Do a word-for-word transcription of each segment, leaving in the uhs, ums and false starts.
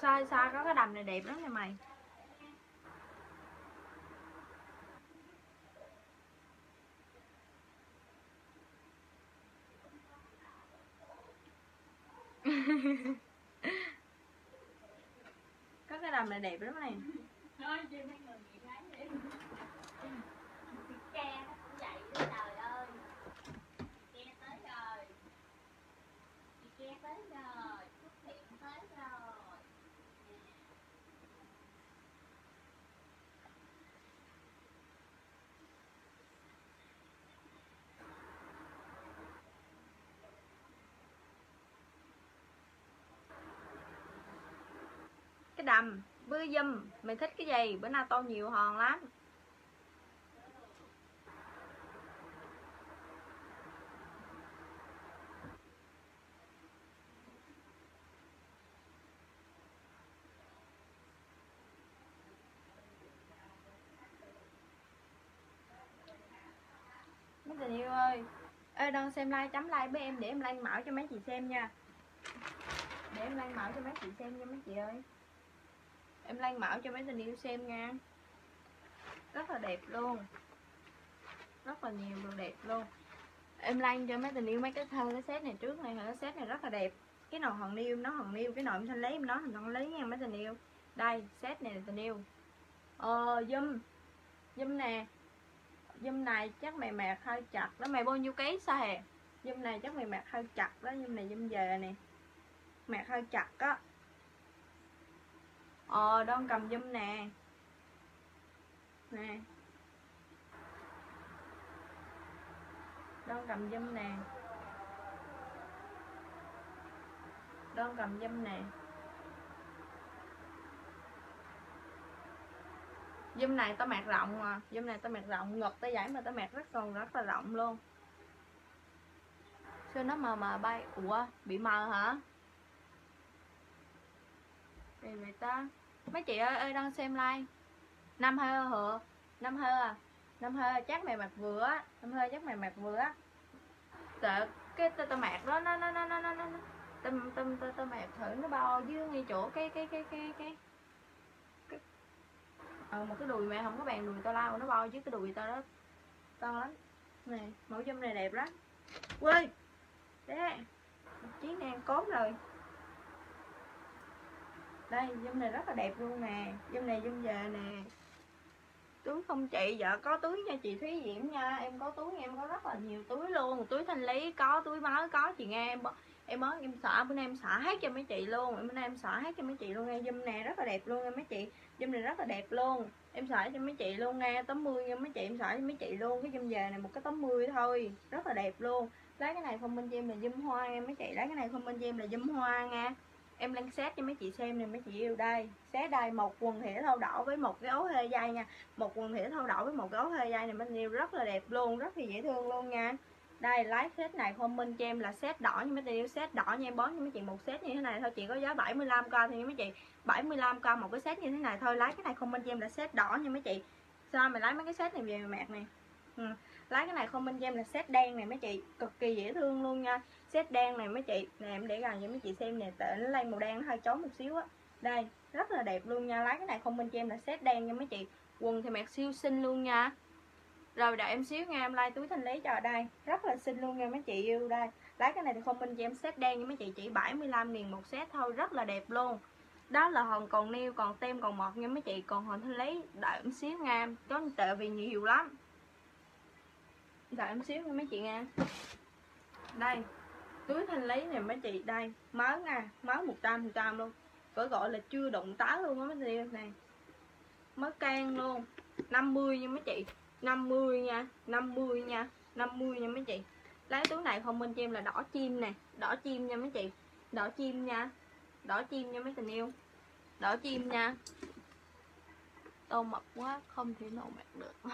Sai sai có cái đầm này đẹp lắm nha mày. Có cái đầm này đẹp lắm này. Cái đầm với zoom mày thích cái gì? Bữa nào tô nhiều hòn lắm. Mấy tình yêu ơi, ê đang xem like chấm like với em để em like mẫu cho mấy chị xem nha. Để em like mẫu cho mấy chị xem nha mấy chị ơi. Em like mẫu cho mấy tình yêu xem nha. Rất là đẹp luôn. Rất là nhiều đồ đẹp luôn. Em like cho mấy tình yêu mấy cái thơ cái set này trước này, cái set này rất là đẹp. Cái nồi hòn niêu nó hòn niêu, cái nồi em thanh lấy em nói thành thanh lấy nha mấy tình yêu. Đây, set này là tình yêu. Ờ zoom. Zoom nè. Zoom này chắc mày mặc hơi chặt đó, mày bao nhiêu ký sao hè? Zoom này chắc mày mặc hơi chặt đó, zoom này zoom về nè. Mặc hơi chặt á. Ờ Đoan cầm zoom nè. Nè. Đoan cầm zoom nè. Đoan cầm zoom nè. Zoom này tao mặc rộng à, zoom này tao mặc rộng, ngực tao giải mà tao mặc rất còn rất là rộng luôn. Sao nó mờ mờ bay? Ủa, bị mờ hả? Gì vậy ta? Mấy chị ơi, ơi đang xem like. Năm hơi hả? Năm hơi à? Năm hơi chắc mày mặc vừa á, năm hơi chắc mày mặc vừa á. Tại cái tao tao mặc đó nó nó nó nó nó nó tao tao tao tao mặc thử nó bao dưới ngay chỗ cái cái cái cái cái ờ một cái đùi mẹ không có bàn đùi tao lao nó bao dưới cái đùi tao đó to lắm. Này mẫu zoom này đẹp lắm. Ui đấy một chiếc ngang cốt rồi. Đây zoom này rất là đẹp luôn nè. Zoom này zoom về nè. Túi không chị? Dạ có túi nha chị Thúy Diễm nha. Em có túi, em có rất là nhiều túi luôn. Túi thanh lý có, túi mới có chị nghe. Em em mới em xả bữa nay em xả hết cho mấy chị luôn. Bữa nay em xả hết cho mấy chị luôn nghe. Zoom này rất là đẹp luôn nha mấy chị. Zoom này rất là đẹp luôn. Em xả cho mấy chị luôn nghe. tám mươi nha mấy chị, em xả cho mấy chị luôn. Cái zoom về này một cái tám mươi thôi. Rất là đẹp luôn. Lấy cái này không bên cho em là zoom hoa nha mấy chị. Lấy cái này không bên cho em là zoom hoa nha. Em lên set cho mấy chị xem nè mấy chị yêu. Đây set đây, một quần thể thao đỏ với một cái áo hê dây nha. Một quần thể thao đỏ với một cái áo hê dây này mấy yêu rất là đẹp luôn, rất là dễ thương luôn nha. Đây lấy set này comment cho em là set đỏ nha mấy chị yêu. Set đỏ nha em bón cho mấy chị một set như thế này thôi, chị có giá bảy mươi lăm k thôi nha mấy chị. bảy mươi lăm k một cái set như thế này thôi. Lấy cái này comment cho em là set đỏ nha mấy chị. Sao mày lấy mấy cái set này về mày mặc nè. Ừ. Lấy cái này comment cho em là set đen này mấy chị, cực kỳ dễ thương luôn nha. Set đen này mấy chị, nè em để gần cho mấy chị xem nè, tệ nó lên màu đen nó hơi chói một xíu á. Đây, rất là đẹp luôn nha. Lấy cái này comment cho em là set đen nha mấy chị. Quần thì mặc siêu xinh luôn nha. Rồi đợi em xíu nha, em like túi thanh lý cho. Đây, rất là xinh luôn nha mấy chị yêu. Đây, lấy cái này thì comment cho em set đen nha mấy chị, chỉ bảy mươi lăm nghìn một set thôi, rất là đẹp luôn. Đó là hòn còn nêu, còn tem, còn mọt nha mấy chị. Còn hòn thanh lý đợi em xíu nha, có tệ vì nhiều lắm. Đợi em xíu nha mấy chị nha. Đây túi thanh lý này mấy chị, đây mới nha, mới một trăm phần trăm luôn, phải gọi là chưa đụng táo luôn á mấy chị này, mới can luôn. Năm mươi nha mấy chị, năm mươi nha, năm mươi nha, năm mươi nha mấy chị. Lấy túi này không bên cho em là đỏ chim nè, đỏ chim nha mấy chị, đỏ chim nha, đỏ chim nha mấy tình yêu, đỏ chim nha. Tô mập quá không thể nào mặc được.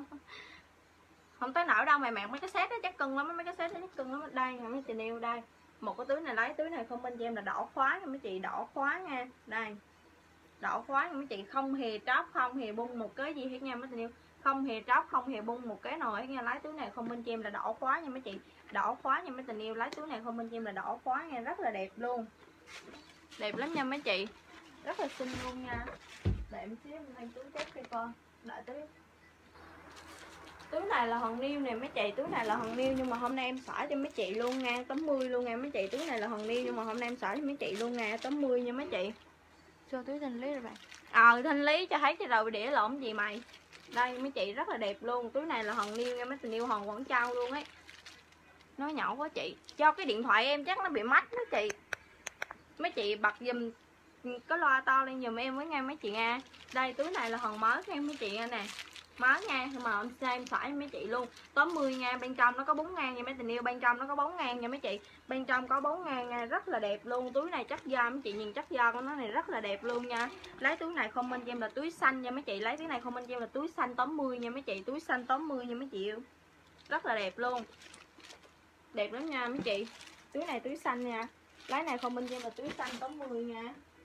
Không tới nổi đâu, mày mặc mấy cái set đó chắc cưng lắm, mấy cái set đó chắc cưng lắm. Đây nha mấy tình yêu, đây một cái túi này, lấy túi này không bên cho em là đỏ khóa nha mấy chị, đỏ khóa nha. Đây đỏ khóa nha mấy chị, không hề tróp, không hề bung một cái gì hết nha mấy tình yêu, không hề tróp, không hề bung một cái nồi hết nha. Lấy túi này không bên cho em là đỏ khóa nha mấy chị, đỏ khóa nha mấy tình yêu. Lấy túi này không bên cho em là đỏ khóa nha, rất là đẹp luôn, đẹp lắm nha mấy chị. rất là xinh luôn nha. Để em xíu em lấy túi test cho con. Đợi túi. Túi này là hòn niêu nè mấy chị, túi này là hòn niêu nhưng mà hôm nay em xả cho mấy chị luôn nha, tám mươi luôn nha mấy chị. Túi này là hòn niêu nhưng mà hôm nay em xả cho mấy chị luôn nha, tám mươi nha mấy chị. Cho túi thanh lý rồi bạn. Ờ à, thanh lý cho thấy cái đầu đĩa lộn gì mày. Đây mấy chị rất là đẹp luôn. Túi này là hòn niêu nha mấy tình yêu, hòn Quảng Châu luôn ấy. Nó nhỏ quá chị. Do cái điện thoại em chắc nó bị mách đó chị. Mấy chị bật giùm có loa to lên giùm em với nha mấy chị nha. Đây túi này là hòn mới nha mấy chị nha nè. Mới nha, mà em xem em xả mấy chị luôn. tám mươi nha, bên trong nó có bốn ngàn nha mấy tình yêu, bên trong nó có bốn ngàn nha mấy chị. Bên trong có bốn ngàn nha, rất là đẹp luôn. Túi này chắc da mấy chị nhìn chắc da của nó này rất là đẹp luôn nha. Lấy túi này comment cho em là túi xanh nha mấy chị, lấy túi này comment cho em là túi xanh tám mươi nha mấy chị, túi xanh tám mươi nha mấy chị yêu. Rất là đẹp luôn. Đẹp lắm nha mấy chị. Túi này túi xanh nha. Lấy này comment cho em là túi xanh tám mươi nha.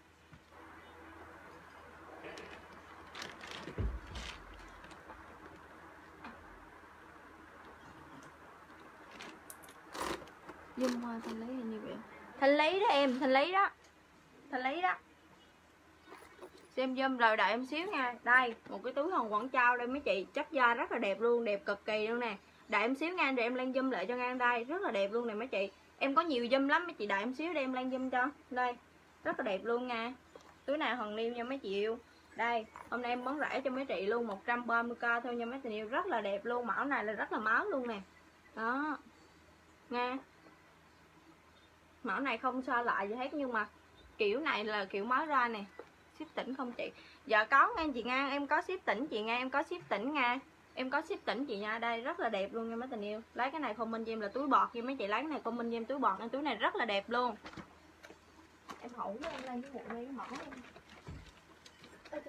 Dung hoa thanh lý hình như vậy. Thanh lý đó em, thanh lý đó. Thanh lý đó. Xem zoom rồi đợi em xíu nha. Đây, một cái túi hồng Quảng Châu đây mấy chị, chất da rất là đẹp luôn, đẹp cực kỳ luôn nè. Đợi em xíu nha, để em lên zoom lại cho ngang đây, rất là đẹp luôn nè mấy chị. Em có nhiều zoom lắm mấy chị, đợi em xíu để em lên zoom cho. Đây, rất là đẹp luôn nha. Túi này hòn niêu nha mấy chị yêu. Đây, hôm nay em bán rẻ cho mấy chị luôn, một trăm ba mươi k thôi nha mấy chị yêu, rất là đẹp luôn, mẫu này là rất là máu luôn nè. Đó. Nha. Mẫu này không so lại gì hết nhưng mà kiểu này là kiểu mới ra nè. Ship tỉnh không chị? Dạ có nghe chị Nga, em có ship tỉnh chị Nga, em có ship tỉnh nha. Em có ship tỉnh chị nha, đây rất là đẹp luôn nha mấy tình yêu. Lấy cái này comment cho em là túi bọt nha mấy chị, lấy cái này comment cho em túi bọt, nên túi này rất là đẹp luôn. Em hậu với em lên cái bộ này cái mẫu em.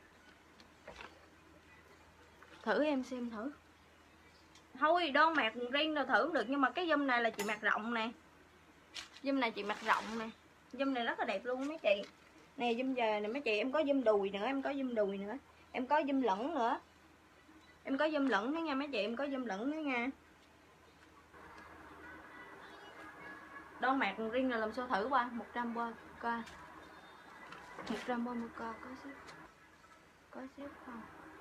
Thử em xem thử. Thôi đon mạc riêng rồi thử cũng được, nhưng mà cái zoom này là chị mặc rộng nè. Zoom này chị mặc rộng nè. Zoom này rất là đẹp luôn mấy chị. Nè zoom giờ nè mấy chị, em có zoom đùi nữa, em có zoom đùi nữa. Em có zoom lẫn nữa. Em có zoom lẫn nữa nha mấy chị, em có zoom lẫn nữa nha. Đon mạc riêng là làm sao thử qua, một trăm ba mươi k. một trăm ba mươi k có ship. Có ship không?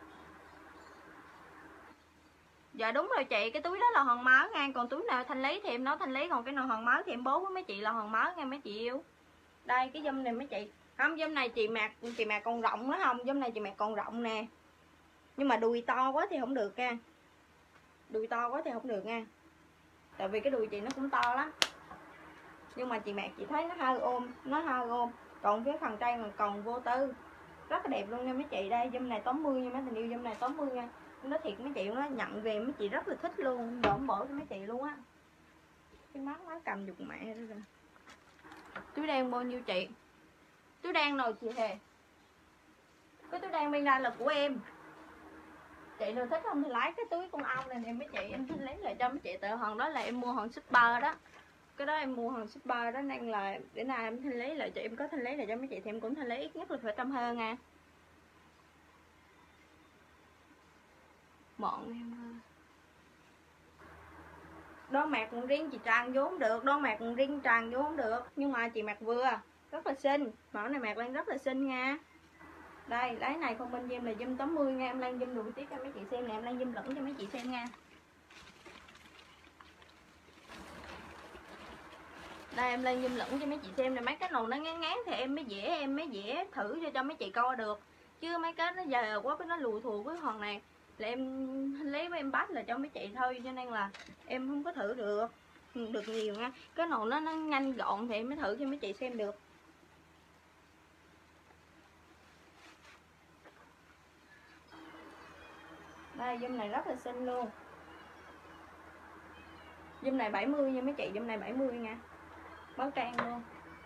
Dạ đúng rồi chị, cái túi đó là hòn máu nha, còn túi nào thanh lý thì em nói thanh lý, còn cái nào hòn máu thì em bố với mấy chị là hòn máu nha mấy chị yêu. Đây cái zoom này mấy chị. Không, zoom này chị mặc chị mặc còn rộng nữa không? Zoom này chị mặc còn rộng nè. Nhưng mà đùi to quá thì không được nha. Đùi to quá thì không được nha. Tại vì cái đùi chị nó cũng to lắm. Nhưng mà chị mặc chị thấy nó hơi ôm, nó hơi ôm. Còn phía phần tay mà còn vô tư. Rất là đẹp luôn nha mấy chị. Đây zoom này tám mươi nha mấy tình yêu, zoom này tám mươi nha. Nó thiệt mấy chị, nó nhận về mấy chị rất là thích luôn, đổm bổ cho mấy chị luôn á. Cái mắt nó cầm giục mẹ đó rồi. Túi đen bao nhiêu chị? Túi đen rồi chị Hề. Cái túi đen bên đây là của em. Chị nào thích không thì lấy cái túi con ong này nè mấy chị, em thích lấy lại cho mấy chị, tại hòn đó là em mua hòn shipper đó. Cái đó em mua hòn shipper đó nên là để nào em thanh lấy lại cho, em có thanh lấy lại cho mấy chị thì em cũng thanh lấy ít nhất là phải trăm hơn nha. Mọn em ơi. Đo mạc còn riêng chị tràn vô không được, đo mạc còn riêng tràn vô không được, nhưng mà chị mặc vừa rất là xinh, mẫu này mặc lên rất là xinh nha. Đây lấy này không bên em là zoom tám mươi nha, em lên zoom đủ tiếp cho mấy chị xem nè, em lên zoom lẫn cho mấy chị xem nha. Đây em lên zoom lẫn cho mấy chị xem nè, mấy cái nồi nó ngán ngán thì em mới dễ em mới dễ thử cho cho mấy chị coi được, chứ mấy cái nó giờ quá cái nó lùi thù với hòn này là em lấy với em bắt là cho mấy chị thôi, cho nên là em không có thử được được nhiều nha. Cái nồi nó nó nhanh gọn thì em mới thử cho mấy chị xem được. Đây zoom này rất là xinh luôn. Zoom này bảy mươi nha mấy chị, zoom này bảy mươi nha. Báo trang luôn.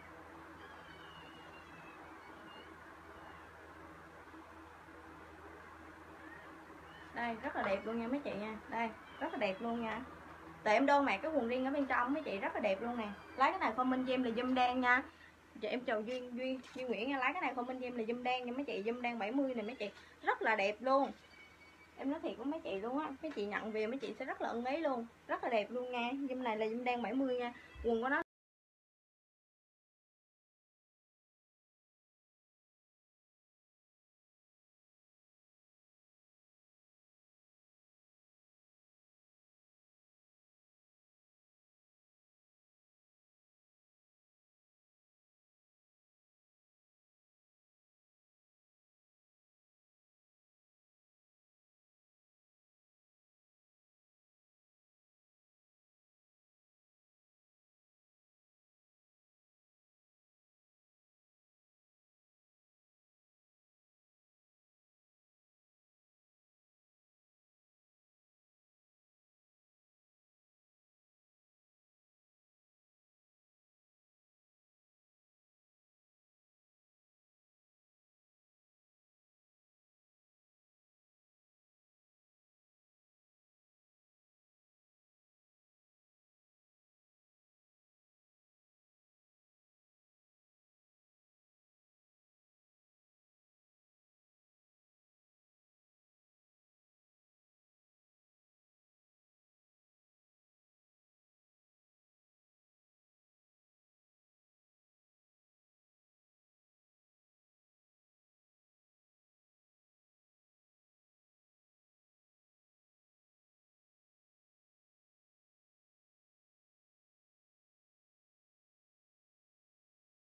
Đây rất là đẹp luôn nha mấy chị nha. Đây rất là đẹp luôn nha. Tại em đo mặc cái quần riêng ở bên trong mấy chị, rất là đẹp luôn nè. Lấy cái này comment cho em là zoom đen nha. Chị em chào Duyên Duyên Duyên Nguyễn nha, lấy cái này comment cho em là zoom đen nha mấy chị, zoom đen bảy mươi này mấy chị, rất là đẹp luôn. Em nói thiệt với mấy chị luôn á, mấy chị nhận về mấy chị sẽ rất là ưng ý luôn, rất là đẹp luôn nha. Zoom này là zoom đen bảy mươi nha. Quần của nó